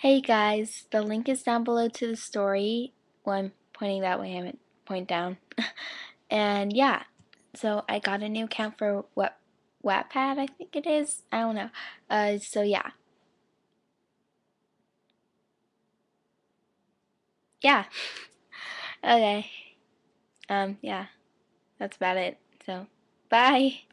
Hey guys, the link is down below to the story. Well, I'm pointing that way, I meant point down. And yeah, so I got a new account for Wattpad, I think it is. I don't know. So yeah. Yeah. Okay. Yeah, that's about it. So, bye.